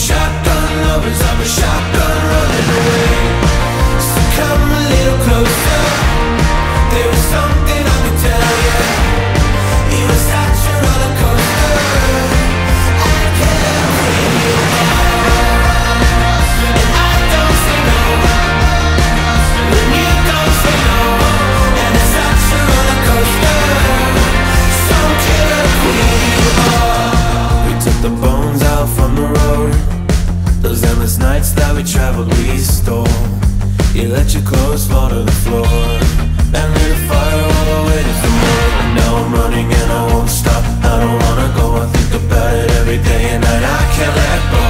shotgun lovers, I'm a shotgun running away. So come a little closer, there is something I can tell you. You were such a roller coaster, I can't bring you up. And I don't say no when you don't say no. And it's such a roller coaster, some killer queen you are. We took the bones out from the road, those endless nights that we traveled, we stole. You let your clothes fall to the floor and lit a fire while I waited for more. And now I'm running and I won't stop. I don't wanna go, I think about it every day and night. I can't let go.